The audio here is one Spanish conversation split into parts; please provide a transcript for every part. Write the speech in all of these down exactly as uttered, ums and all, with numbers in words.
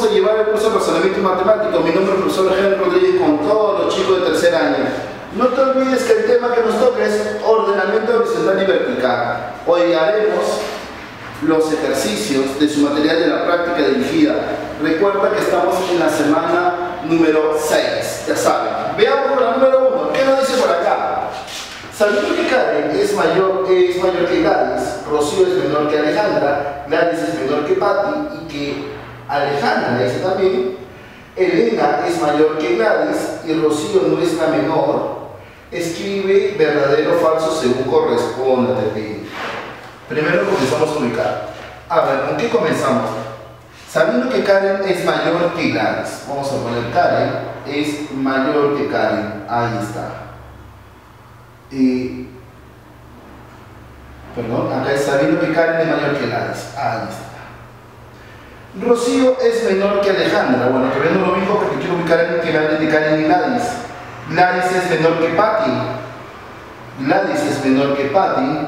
vamos a llevar el curso de razonamiento matemático. Mi nombre es el profesor Henry Rodríguez con todos los chicos de tercer año. No te olvides que el tema que nos toca es ordenamiento horizontal y vertical. Hoy haremos los ejercicios de su material de la práctica dirigida. Recuerda que estamos en la semana número seis, ya saben. Veamos la número uno. ¿Qué nos dice por acá? Sabiendo que Karen es mayor, es mayor que Gladys, Rocío es menor que Alejandra, Gladys es menor que Patty y que Alejandra dice también, Elena es mayor que Gladys y Rocío no es la menor, escribe verdadero o falso según corresponda, te pido. Primero comenzamos a ubicar. A ver, ¿con qué comenzamos? Sabiendo que Karen es mayor que Gladys, vamos a poner Karen es mayor que Karen, ahí está. Eh, perdón, acá es sabiendo que Karen es mayor que Gladys, ahí está. Rocío es menor que Alejandra, bueno, todavía no lo ubico porque quiero ubicar a alguien que me hable de Karen y Gladys. Gladys es menor que Patty, Gladys es menor que Patty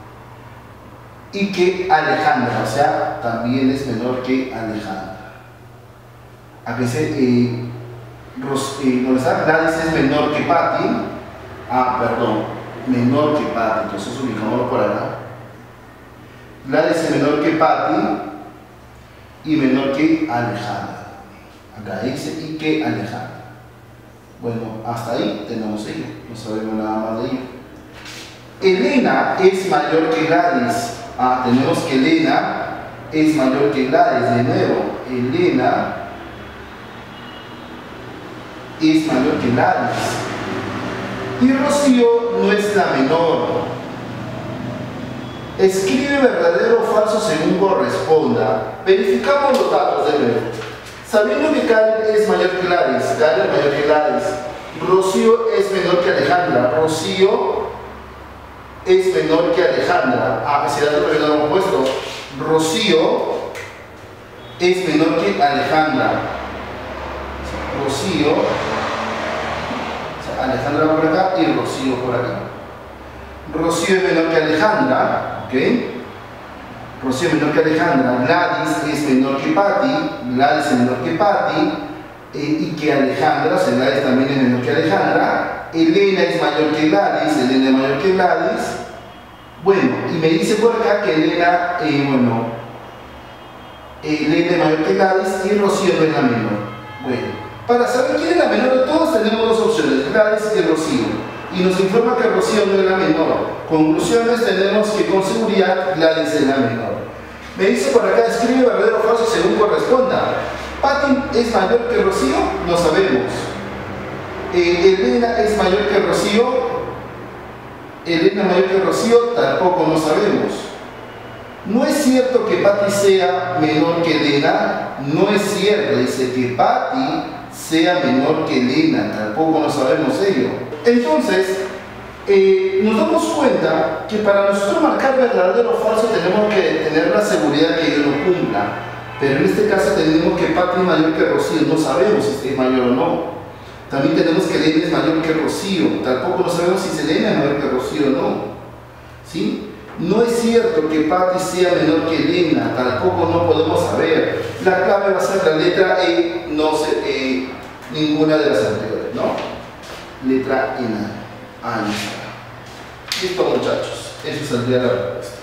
y que Alejandra, o sea, también es menor que Alejandra. Acá dice, eh, eh, ¿dónde está? Gladys es menor que Patty. Ah, perdón, menor que Patty, entonces ubicámoslo por acá. Gladys es menor que Patty y menor que Alejandra. Acá dice y que Alejandra. Bueno, hasta ahí tenemos ello, no sabemos nada más de ello. Elena es mayor que Gladys. Ah, tenemos que Elena es mayor que Gladys, de nuevo. Elena es mayor que Gladys. Y Rocío no es la menor. Escribe verdadero o falso según corresponda. Verificamos los datos de nuevo. Sabiendo que Karen es mayor que Gladys, Karen es mayor que Gladys. Rocío es menor que Alejandra. Rocío es menor que Alejandra. Ah, ese dato también lo hemos puesto. Rocío es menor que Alejandra. Rocío, o sea, Alejandra va por acá y Rocío por acá. Rocío es menor que Alejandra, ¿ok? Rocío es menor que Alejandra. Gladys es menor que Patty, Gladys es menor que Patty eh, y que Alejandra, o sea, Gladys también es menor que Alejandra. Elena es mayor que Gladys, Elena es mayor que Gladys. Bueno, y me dice por acá que Elena, eh, bueno, Elena es mayor que Gladys y Rocío no es la menor. Bueno, para saber quién es la menor de todos tenemos dos opciones, Gladys y Rocío. Y nos informa que Rocío no es la menor. Conclusiones, tenemos que con seguridad Gladys es la menor. Me dice por acá, escribe verdadero o falso según corresponda. Patty es mayor que Rocío, no sabemos. Eh, Elena es mayor que Rocío, Elena es mayor que Rocío, tampoco no sabemos. No es cierto que Patty sea menor que Elena, no es cierto, dice que Patty sea menor que Elena, tampoco no sabemos ello. Entonces, eh, nos damos cuenta que para nosotros marcar verdadero o falso tenemos que tener la seguridad que ello no cumpla. Pero en este caso tenemos que Patty es mayor que Rocío, no sabemos si es mayor o no. También tenemos que Elena es mayor que Rocío, tampoco no sabemos si Elena es mayor que Rocío o no. ¿Sí? No es cierto que Patty sea menor que Elena, tampoco no podemos saber. La clave va a ser la letra E, no sé, eh, ninguna de las anteriores, ¿no? Letra E, nada. Ahí está. Listo, muchachos, eso saldría la respuesta.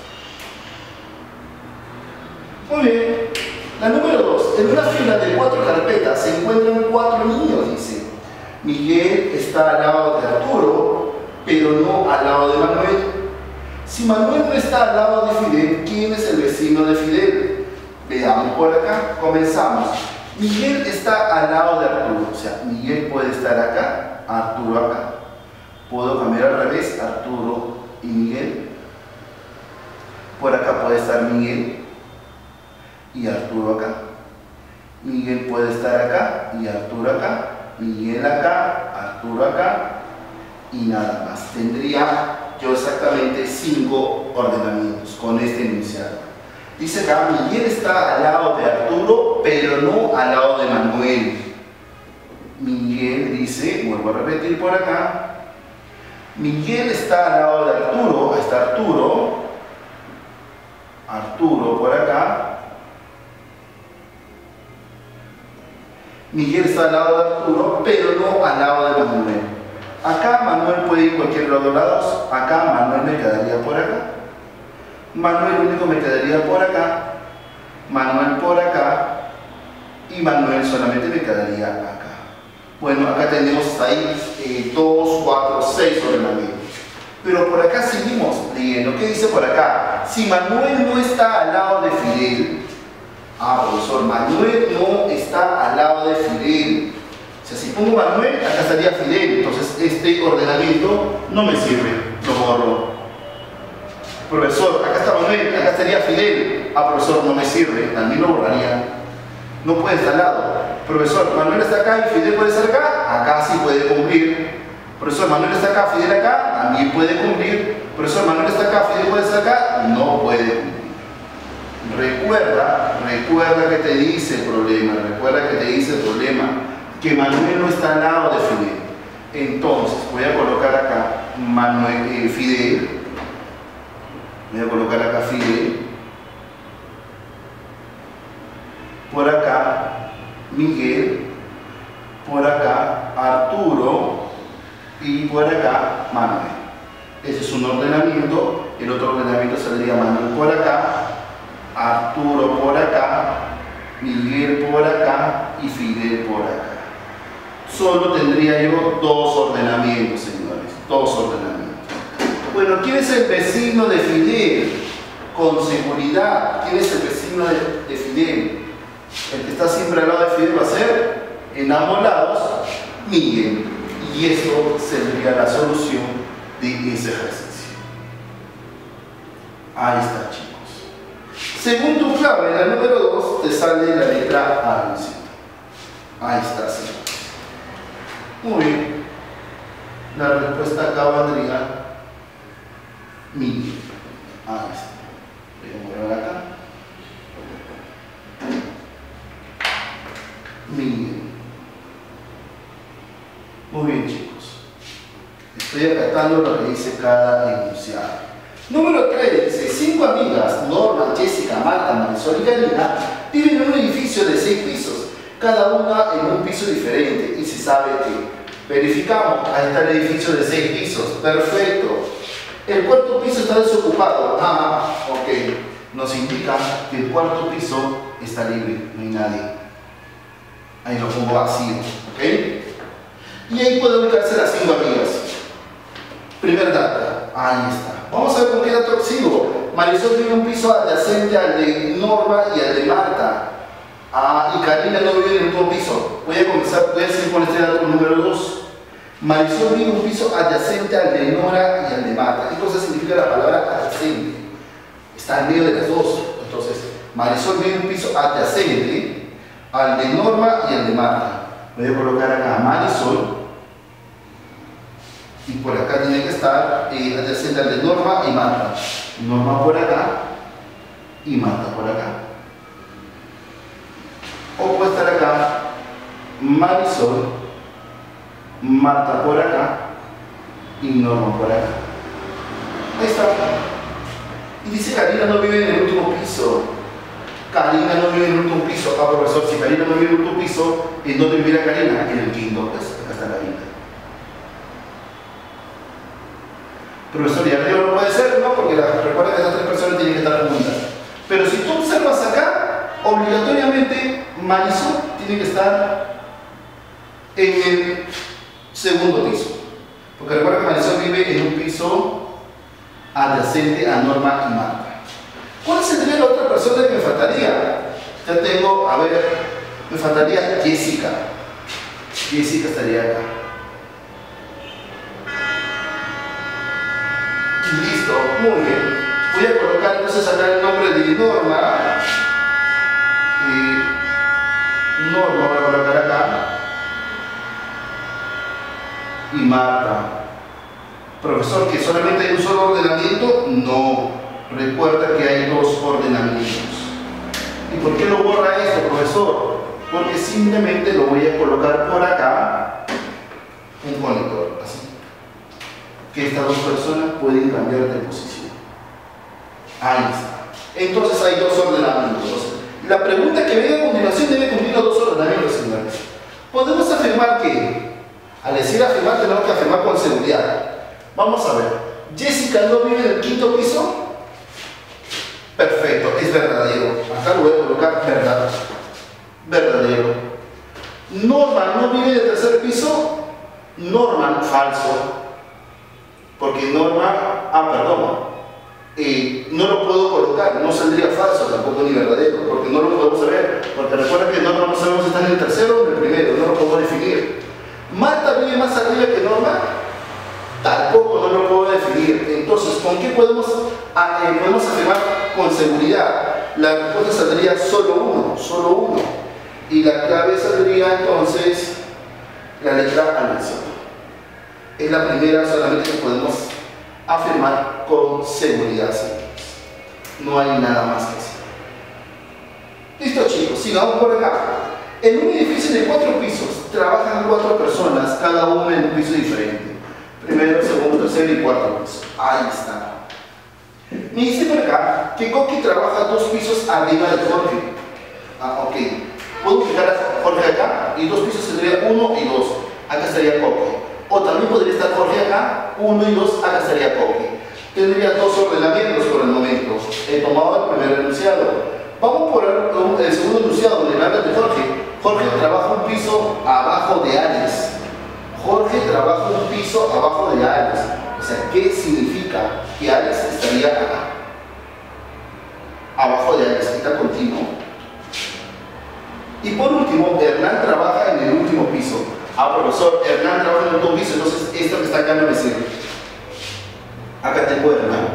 Muy bien. La número dos. En una fila de cuatro carpetas se encuentran cuatro niños, dice. Miguel está al lado de Arturo, pero no al lado de Manuel. Si Manuel no está al lado de Fidel, ¿quién es el vecino de Fidel? Veamos por acá, comenzamos. Miguel está al lado de Arturo, o sea, Miguel puede estar acá, Arturo acá. Puedo cambiar al revés, Arturo y Miguel. Por acá puede estar Miguel y Arturo acá. Miguel puede estar acá y Arturo acá. Miguel acá, Arturo acá y nada más. Tendría yo exactamente cinco ordenamientos con este enunciado. Dice acá, Miguel está al lado de Arturo, pero no al lado de Manuel. Miguel dice, vuelvo a repetir por acá, Miguel está al lado de Arturo, ahí está Arturo, Arturo por acá, Miguel está al lado de Arturo, pero no al lado de Manuel. Acá Manuel puede ir cualquier lado de lados, acá Manuel me quedaría por acá. Manuel único me quedaría por acá, Manuel por acá y Manuel solamente me quedaría acá. Bueno, acá tenemos hasta ahí dos, cuatro, seis ordenamientos. Pero por acá seguimos leyendo. ¿Qué dice por acá? Si Manuel no está al lado de Fidel, ah, profesor, Manuel no está al lado de Fidel. O sea, si pongo Manuel, acá estaría Fidel. Entonces este ordenamiento no me sirve, lo borro. Profesor, acá está Manuel, acá estaría Fidel. Ah, profesor, no me sirve, también lo borraría. No puede estar al lado. Profesor, Manuel está acá y Fidel puede estar acá. Acá sí puede cumplir. Profesor, Manuel está acá, Fidel acá, también puede cumplir. Profesor, Manuel está acá, Fidel puede estar acá, no puede cumplir. Recuerda, recuerda que te dice el problema, recuerda que te dice el problema, que Manuel no está al lado de Fidel. Entonces, voy a colocar acá Manuel, eh, Fidel, voy a colocar acá Fidel, por acá Miguel, por acá Arturo y por acá Manuel. Ese es un ordenamiento. El otro ordenamiento saldría Manuel por acá, Arturo por acá, Miguel por acá y Fidel por acá. Solo tendría yo dos ordenamientos, señores, dos ordenamientos. Bueno, ¿quién es el vecino de Fidel? Con seguridad, ¿quién es el vecino de, de Fidel? El que está siempre al lado de Fidel va a ser, en ambos lados, Miguel. Y eso sería la solución de ese ejercicio. Ahí está, chicos. Según tu clave, en la número dos te sale la letra A. Ahí está, señores. Muy bien. La respuesta acá vendría Miguel. Ahí está. Voy a mover acá. Miguel. Muy bien, chicos. Estoy acatando lo que dice cada enunciado. Número tres dice: cinco amigas, Norma, Jessica, Marta, Marisol y Karina, viven en un edificio de seis pisos, cada una en un piso diferente, y se sabe que verificamos, ahí está el edificio de seis pisos, perfecto. El cuarto piso está desocupado, ah, ok, nos indica que el cuarto piso está libre, no hay nadie. Ahí lo pongo vacío, ok. Y ahí puede ubicarse las cinco amigas. Primer data, ahí está. Vamos a ver con qué dato sigo. Marisol vive en un piso adyacente al de Norma y al de Marta. Ah, y Karina no vive en el mismo piso. Voy a comenzar, voy a seguir con este dato número dos. Marisol vive en un piso adyacente al de Nora y al de Marta. ¿Qué cosa significa la palabra adyacente? Está en medio de las dos. Entonces, Marisol vive en un piso adyacente al de Norma y al de Marta. Voy a colocar acá a Marisol. Y por acá tiene que estar eh, adyacente al de Norma y Marta. Norma por acá y Marta por acá. O puede estar acá Marisol, Marta por acá y Norma por acá. Ahí está. Y dice Karina no vive en el último piso. Karina no vive en el último piso. Ah, profesor, si Karina no vive en el último piso, ¿en dónde vive Karina? En el quinto. Pues acá está Karina. Profesor, y arriba no puede ser, ¿no? Porque la, recuerda que estas tres personas tienen que estar juntas. Pero si tú observas acá, obligatoriamente Marisol tiene que estar en el segundo piso. Porque recuerda que Marisol vive en un piso adyacente a Norma y Marta. ¿Cuál sería la otra persona que me faltaría? Ya tengo, a ver, me faltaría Jessica. Jessica estaría acá. Listo, muy bien. Voy a colocar entonces acá el nombre de Norma. Y Norma voy a colocar acá. Y Marta. Profesor, ¿que solamente hay un solo ordenamiento? No. Recuerda que hay dos ordenamientos. ¿Y por qué lo borra esto, profesor? Porque simplemente lo voy a colocar por acá un conector, así. Que estas dos personas pueden cambiar de posición. Ahí está. Entonces hay dos ordenamientos. La pregunta que viene a continuación debe cumplir los dos ordenamientos, señores. Podemos afirmar que, al decir afirmar, tenemos que afirmar con seguridad. Vamos a ver. ¿Jessica no vive en el quinto piso? Perfecto, es verdadero. Acá lo voy a colocar verdad. Verdadero. ¿Norman no vive en el tercer piso? Norman, falso. Porque Norman, ah, perdón. Eh, no lo puedo colocar, no saldría falso, tampoco ni verdadero, porque no lo podemos saber. Porque recuerda que Norma no sabemos si está en el tercero o en el primero, no lo podemos definir. ¿Marta vive más arriba que Norma? Tampoco no lo puedo definir. Entonces, ¿con qué podemos, eh, podemos afirmar con seguridad? La respuesta saldría solo uno, solo uno. Y la clave saldría entonces la letra anuncio. Es la primera solamente que podemos afirmar con seguridad. No hay nada más que hacer. Listo, chicos, sigamos por acá. En un edificio de cuatro pisos trabajan cuatro personas, cada una en un piso diferente. Primero, segundo, tercero y cuarto piso. Ahí está. Me dice por acá que Coqui trabaja dos pisos arriba de Jorge. Ah, ok. Puedo fijar a Jorge acá y dos pisos tendría uno y dos. Acá estaría Coqui. O también podría estar Jorge acá, uno y dos, acá estaría Coqui. Tendría dos ordenamientos por el momento. He tomado el primer enunciado. Vamos por el, el segundo enunciado, donde me habla de Jorge. Jorge trabaja un piso abajo de Alex. Jorge trabaja un piso abajo de Alex. O sea, ¿qué significa? Que Alex estaría acá. Abajo de Alex, está continuo. Y por último, Hernán trabaja en el último piso. Ah, profesor, Hernán trabaja en el último piso, entonces esto que está acá no me sirve. Acá tengo a Hernán.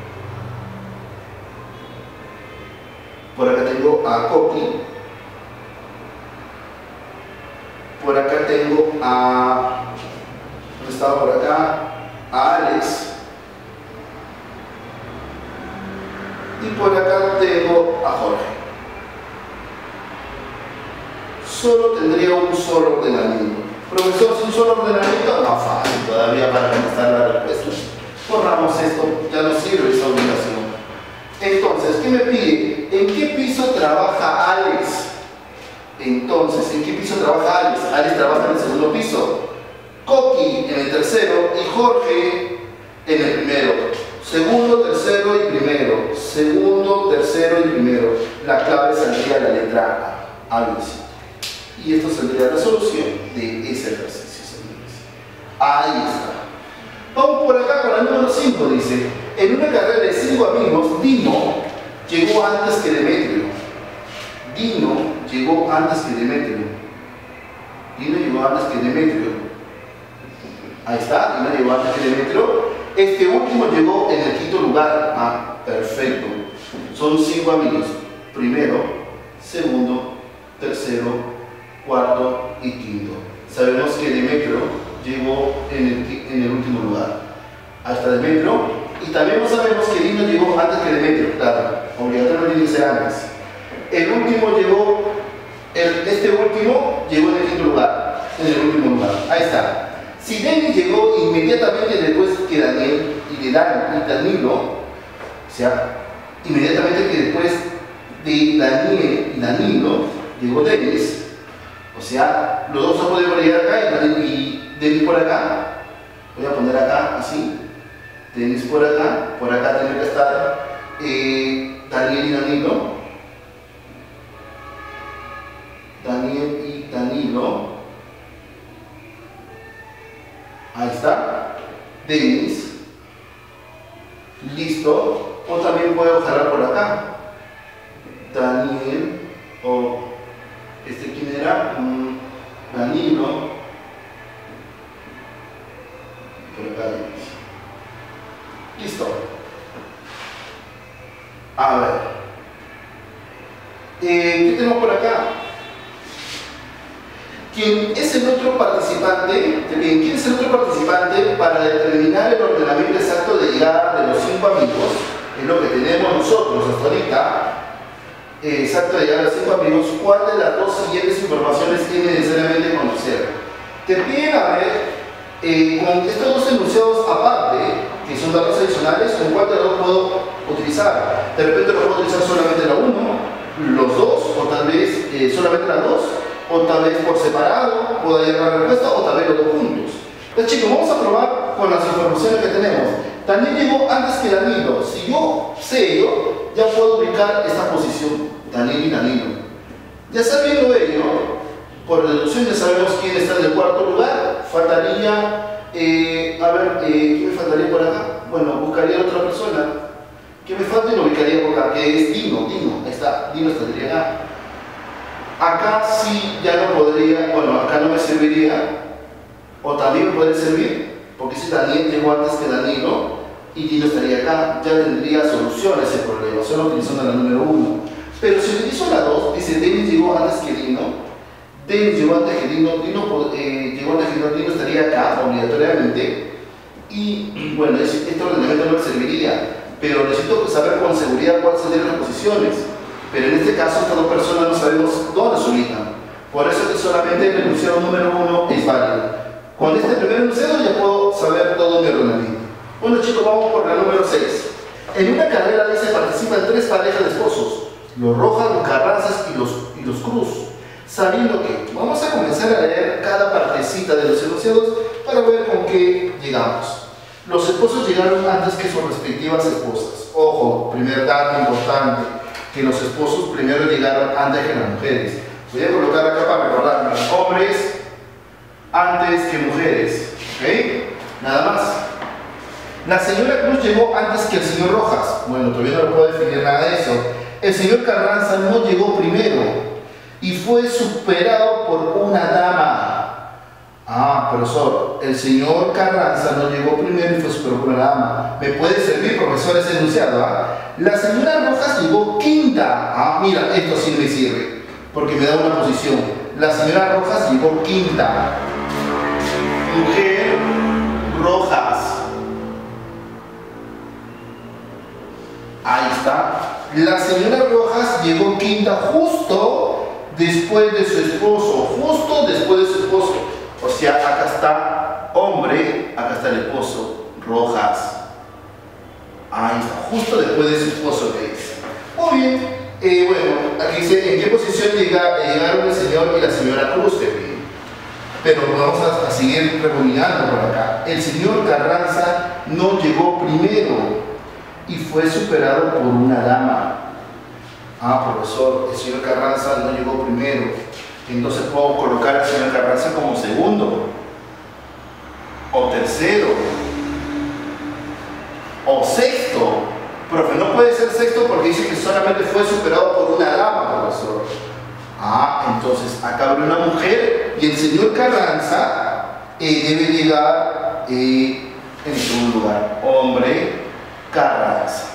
Por acá tengo a Coqui. Por acá tengo a... ¿dónde estaba por acá? A Alex. Y por acá tengo a Jorge. Solo tendría un solo ordenamiento. Profesor, si un solo ordenamiento, no fácil todavía para contestar la respuesta. Borramos esto, ya no sirve esa obligación. Entonces, ¿qué me pide? ¿En qué piso trabaja Alex? Entonces, ¿en qué piso trabaja Alex? Alex trabaja en el segundo piso, Coqui en el tercero y Jorge en el primero. Segundo, tercero y primero. Segundo, tercero y primero. La clave saldría la letra A. Alex. Y esto saldría la solución de ese ejercicio, señores. Ahí está. Vamos por acá con la número cinco, dice. En una carrera de cinco amigos, Dino llegó antes que Demetrio. Dino llegó antes que Demetrio. Dino llegó antes que Demetrio. Ahí está, Dino llegó antes que Demetrio. Este último llegó en el quinto lugar. Ah, perfecto. Son cinco amigos. Primero, segundo, tercero, cuarto y quinto. Sabemos que Demetrio llegó en el, en el último lugar. Hasta Demetrio. Y también sabemos que Dino llegó antes que Demetrio. Claro, obligatoriamente dice antes. El último llegó, el, este último llegó en el quinto lugar. En el último lugar. Ahí está. Si Denis llegó inmediatamente después que Daniel y de Dan, y Danilo, o sea, inmediatamente que después de Daniel y Danilo llegó Denis, o sea, los dos se pueden llegar acá y Denis por acá. Voy a poner acá así, Denis por acá, por acá tiene que estar eh, Daniel y Danilo, Daniel y Danilo. Ahí está, Denis, listo. O también puedo jalar por acá, Daniel, o este quién era, mm, Danilo, por acá Denis. Listo. A ver, eh, ¿qué tenemos por acá? ¿Quién es el otro participante? ¿Quién es el otro participante para determinar el ordenamiento exacto de llegada de los cinco amigos? Es lo que tenemos nosotros hasta ahorita. Eh, exacto de llegada de los cinco amigos. ¿Cuál de las dos siguientes informaciones tiene necesariamente conocer? Te piden a ver, eh, con estos dos enunciados aparte, que son datos adicionales, ¿con cuál de los dos puedo utilizar? De repente lo puedo utilizar solamente la uno, los dos, o tal vez eh, solamente la dos. o tal vez por separado, puedo hallar la respuesta, o tal vez los dos juntos. Entonces chicos, vamos a probar con las informaciones que tenemos. Daniel llegó antes que Danilo. Si yo sé ello, ya puedo ubicar esta posición, Daniel y Danilo. Ya sabiendo ello, por deducción ya sabemos quién está en el cuarto lugar. Faltaría, eh, a ver, eh, ¿qué me faltaría por acá? Bueno, buscaría a otra persona. ¿Qué me falta? Y lo ubicaría por acá, que es Dino, Dino, ahí está, Dino estaría acá. Acá sí ya no podría, bueno, acá no me serviría, o también me puede servir, porque si Daniel llegó antes que Danilo y Dino estaría acá, ya tendría solución a ese problema, solo utilizando la número uno. Pero si utilizo la dos, dice Denis llegó antes que Dino, Denis llegó antes que Dino, Dino eh, llegó antes que Dino, Dino estaría acá obligatoriamente, y bueno, este ordenamiento no me serviría, pero necesito saber con seguridad cuáles serían las posiciones. Pero en este caso estas dos personas no sabemos dónde se ubican. Por eso que solamente el enunciado número uno es válido. Con este primer enunciado ya puedo saber todo mi ordenamiento. Bueno chicos, vamos por la número seis. En una carrera dice participan tres parejas de esposos, los Rojas, los Carranzas y los, y los Cruz. Sabiendo que vamos a comenzar a leer cada partecita de los enunciados para ver con qué llegamos. Los esposos llegaron antes que sus respectivas esposas. Ojo, primer dato importante, que los esposos primero llegaron antes que las mujeres. Voy a colocar acá para recordarme, hombres antes que mujeres, ¿ok? Nada más. La señora Cruz llegó antes que el señor Rojas. Bueno, todavía no le puedo definir nada de eso. El señor Carranza no llegó primero y fue superado por una dama. Ah, profesor, el señor Carranza no llegó primero y fue superado por una dama. ¿Me puede servir, profesor, ese enunciado? ¿Ah? La señora Rojas llegó quinta. Ah, mira, esto sí me sirve, porque me da una posición. La señora Rojas llegó quinta. Mujer Rojas. Ahí está. La señora Rojas llegó quinta justo después de su esposo. Justo después de su esposo. O sea, acá está hombre, acá está el esposo, Rojas. Ahí está, justo después de su esposo que es. Muy bien. Eh, bueno, aquí dice en qué posición llega, llegaron el señor y la señora Cruz. Pero vamos a, a seguir rebobinando por acá. El señor Carranza no llegó primero y fue superado por una dama. Ah, profesor, el señor Carranza no llegó primero. Entonces puedo colocar al señor Carranza como segundo, o tercero, o sexto. Profe, no puede ser sexto porque dice que solamente fue superado por una dama, profesor. Ah, entonces acá habrá una mujer y el señor Carranza eh, debe llegar eh, en segundo lugar. Hombre Carranza.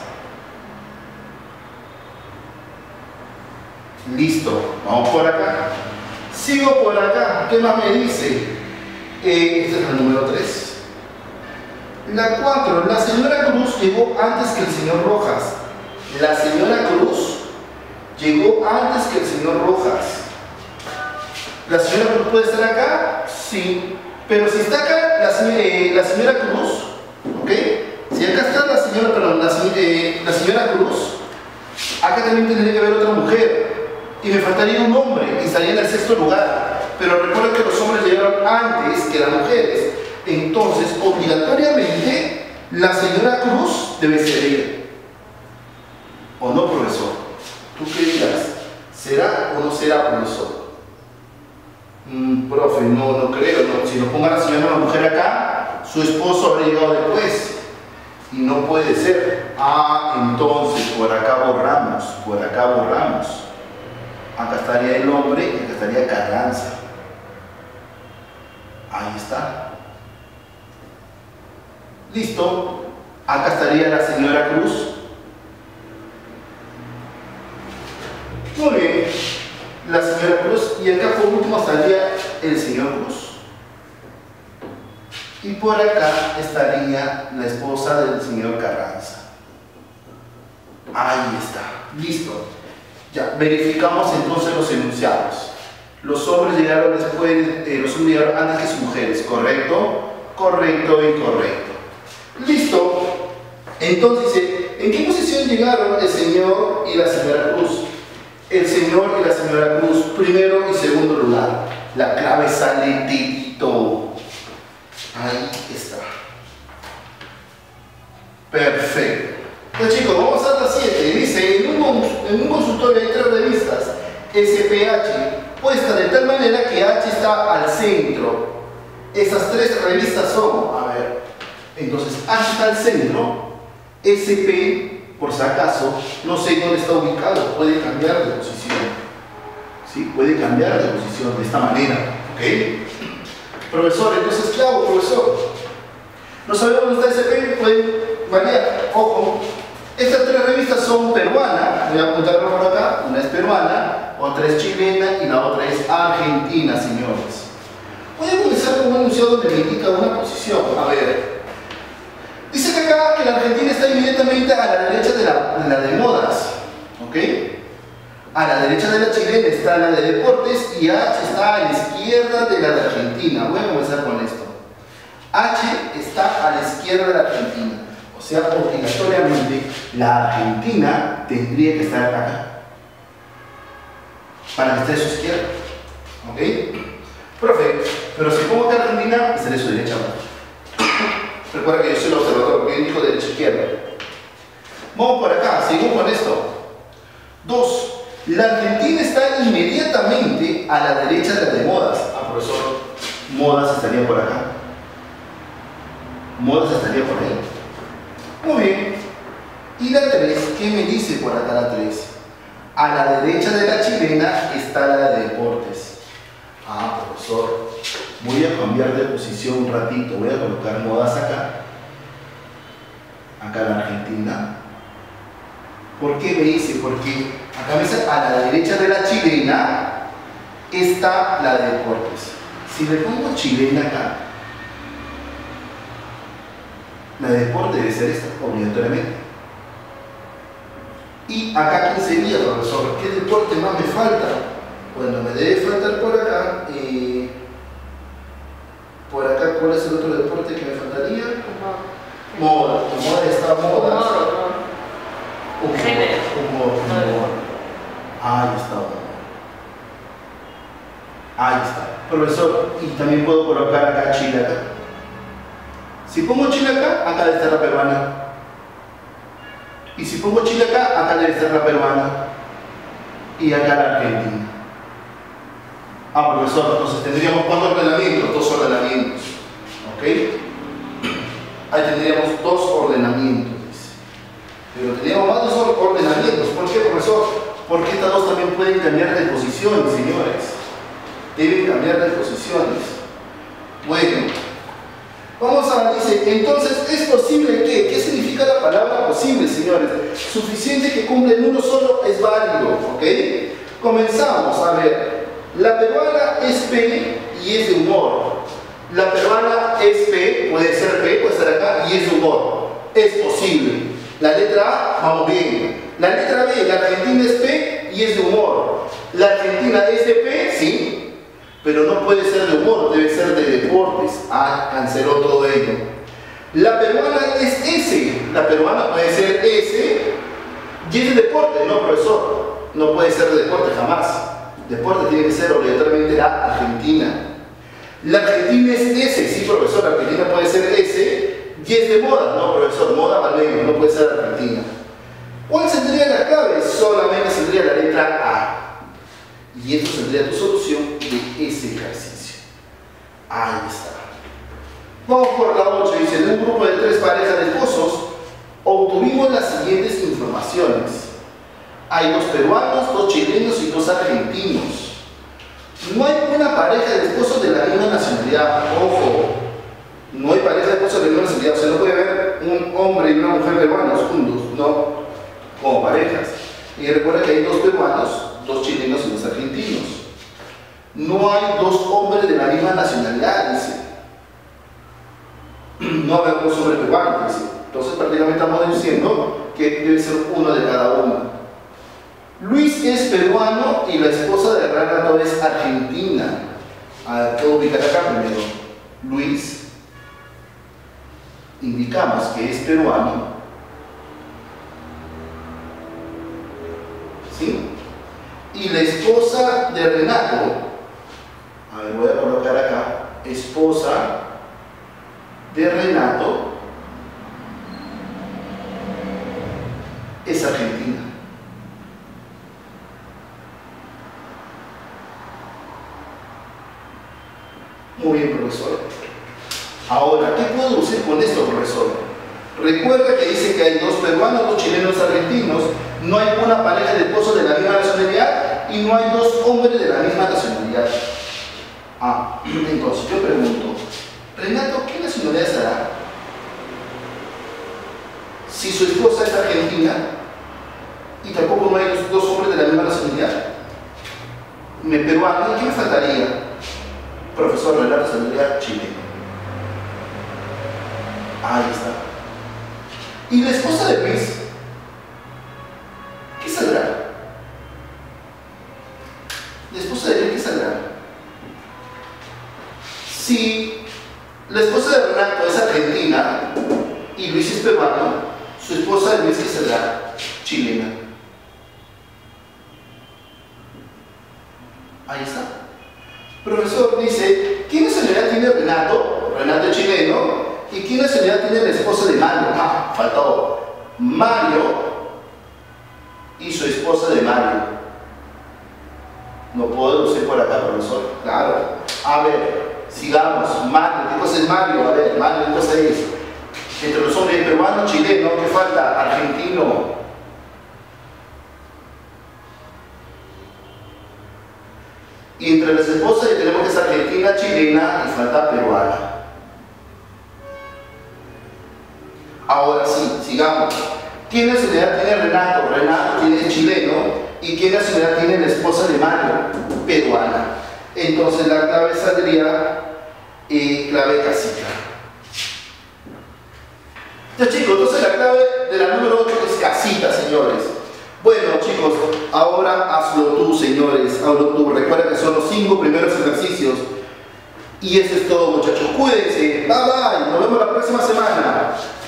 Listo, vamos por acá. Sigo por acá. ¿Qué más me dice? Eh, este es el número tres. La cuatro. La señora Cruz llegó antes que el señor Rojas. La señora Cruz llegó antes que el señor Rojas. ¿La señora Cruz puede estar acá? Sí. Pero si está acá la, eh, la señora Cruz, ¿ok? Si acá está la señora, perdón, la, eh, la señora Cruz, acá también tendría que haber otra mujer. Y me faltaría un hombre y estaría en el sexto lugar. Pero recuerden que los hombres llegaron antes que las mujeres. Entonces, obligatoriamente, la señora Cruz debe ser ella. ¿O no, profesor? ¿Tú qué dirás? ¿Será o no será, profesor? Mm, profe, no, no creo. No. Si nos pongan a la señora una mujer acá, su esposo habrá llegado después. Y no puede ser. Ah, entonces, por acá borramos. Por acá borramos. Acá estaría el hombre y acá estaría Carranza. Ahí está. Listo. Acá estaría la señora Cruz. Muy bien. La señora Cruz. Y acá por último estaría el señor Cruz. Y por acá estaría la esposa del señor Carranza. Ahí está. Listo. Ya, verificamos entonces los enunciados. Los hombres llegaron después, eh, los hombres llegaron antes que sus mujeres, ¿correcto? Correcto y correcto. Listo. Entonces dice, ¿en qué posición llegaron el señor y la señora Cruz? el señor y la señora Cruz, primero y segundo lugar. La clave sale tito. Ahí está. Perfecto. Pues chicos, vamos a la siete. Dice, en un, en un consultorio hay tres revistas S P H puestas de tal manera que H está al centro. Esas tres revistas son, a ver, entonces H está al centro, S P, por si acaso, no sé dónde está ubicado, puede cambiar de posición. ¿Sí? Puede cambiar de posición de esta manera. ¿Ok? Profesor, entonces, ¿qué hago, profesor? No sabemos dónde está S P, pueden variar. Ojo, estas tres revistas son peruanas, voy a apuntarlo por acá, una es peruana, otra es chilena y la otra es argentina, señores. Voy a comenzar con un enunciado donde me indica una posición. A ver, dice que acá que la Argentina está inmediatamente a la derecha de la de, la de modas, ¿ok? A la derecha de la chilena está la de deportes y H está a la izquierda de la de Argentina. Voy a comenzar con esto. H está a la izquierda de la Argentina. O sea, obligatoriamente la Argentina tendría que estar acá para que esté a su izquierda. ¿Ok? Profe, pero si pongo que Argentina, estaré a su derecha. Recuerda que yo soy el observador, porque él dijo derecha izquierda. Vamos por acá, seguimos con esto. Dos. La Argentina está inmediatamente a la derecha de la de modas. Ah, profesor, modas estaría por acá. Modas estaría por ahí. Muy bien. Y la tres, ¿qué me dice por acá la tres? A la derecha de la chilena está la de deportes. Ah, profesor, voy a cambiar de posición un ratito. Voy a colocar modas acá. Acá la Argentina. ¿Por qué me dice? Porque acá me dice a la derecha de la chilena está la de deportes. Si le pongo chilena acá, la de deporte debe ser esta, obligatoriamente. Y acá, ¿quién sería, profesor? ¿Qué deporte más me falta? Bueno, me debe faltar por acá. Eh, por acá, ¿cuál es el otro deporte que me faltaría? Moda. Moda está moda. Humor. Humor. Humor. Ahí está. Ahí está. Profesor, y también puedo colocar acá Chile acá. Si pongo Chile acá, acá debe estar la peruana. Y si pongo Chile acá, acá debe estar la peruana. Y acá la Argentina. Ah, profesor, entonces tendríamos cuántos ordenamientos, dos ordenamientos. ¿Ok? Ahí tendríamos dos ordenamientos, dice. Pero tendríamos más de dos ordenamientos. ¿Por qué, profesor? Porque estas dos también pueden cambiar de posiciones, señores. Deben cambiar de posiciones. Bueno, vamos a, dice, entonces, ¿es posible qué? ¿Qué significa la palabra posible, señores? Suficiente que cumple en uno solo es válido, ¿ok? Comenzamos, a ver. La peruana es P y es de humor. La peruana es P, puede ser P, puede ser acá, y es de humor. Es posible. La letra A, vamos bien. La letra B, la Argentina es P y es de humor. La Argentina es de P, sí, pero no puede ser de humor, debe ser de deportes. Ah, canceló todo ello. La peruana es S. La peruana puede ser S y es de deporte. No, profesor, no puede ser de deporte jamás. Deporte tiene que ser obligatoriamente la Argentina. La Argentina es S, sí, profesor, la Argentina puede ser S y es de moda. No, profesor, moda valemos, no puede ser Argentina. ¿Cuál sería la clave? Solamente sería la letra A. Y eso sería tu solución de ese ejercicio. Ahí está. Vamos por la ocho. Dice, de un grupo de tres parejas de esposos, obtuvimos las siguientes informaciones. Hay dos peruanos, dos chilenos y dos argentinos. No hay una pareja de esposos de la misma nacionalidad. Ojo, no hay pareja de esposos de la misma nacionalidad. O sea, no puede haber un hombre y una mujer peruanos juntos, no, como parejas. Y recuerda que hay dos peruanos, dos chilenos y dos argentinos. No hay dos hombres de la misma nacionalidad, dice. No hay dos hombres peruanos, dice. Entonces prácticamente estamos diciendo que debe ser uno de cada uno. Luis es peruano y la esposa de Renato es argentina. A ver, ¿puedo ubicar acá primero? Luis, indicamos que es peruano, ¿sí? Y la esposa de Renato, a ver, voy a colocar acá, esposa de Renato es argentina. Muy bien, profesor. Ahora, ¿qué puedo decir con esto, profesor? Recuerda que dice que hay dos peruanos, dos chilenos, argentinos, no hay una pareja de esposos de la misma nacionalidad y no hay dos hombres de la misma nacionalidad. Ah, entonces yo pregunto, Renato, ¿qué nacionalidad será? Si su esposa es argentina y tampoco no hay dos, dos hombres de la misma nacionalidad, me peruano, ¿qué me faltaría? Profesor, de la nacionalidad chilena. Ahí está. ¿Y la esposa de Luis? ¿Qué saldrá? ¿La esposa de Luis qué saldrá? Si la esposa de Renato es argentina y Luis es peruano, su esposa de Luis qué saldrá? Chilena. Ahí está. Profesor dice, ¿qué nacionalidad tiene Renato? Renato es chileno. ¿Y qué nacionalidad tiene la esposa de Mario? Ah, faltó Mario y su esposa de Mario. No puedo decir por acá, profesor. Claro. A ver, sigamos. Mario, ¿qué cosa es Mario? A ver, Mario, ¿qué cosa es? Entre los hombres peruano, chileno, ¿qué falta? Argentino. Y entre las esposas tenemos que es argentina, chilena y falta peruana. Ahora sí, sigamos. ¿Qué nacionalidad tiene Renato? Renato tiene chileno. ¿Y qué nacionalidad tiene la esposa de Mario? Peruana. Entonces la clave saldría eh, clave casita. Ya chicos, entonces la clave de la número ocho es casita, señores. Bueno chicos, ahora hazlo tú, señores, hazlo tú. Recuerda que son los cinco primeros ejercicios. Y eso es todo, muchachos. Cuídense. Bye bye. Nos vemos la próxima semana.